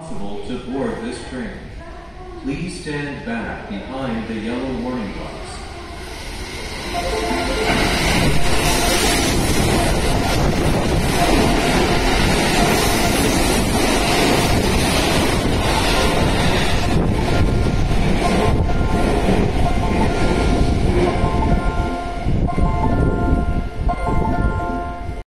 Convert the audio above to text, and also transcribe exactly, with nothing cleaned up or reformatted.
responsible to board this train. Please stand back behind the yellow warning lights.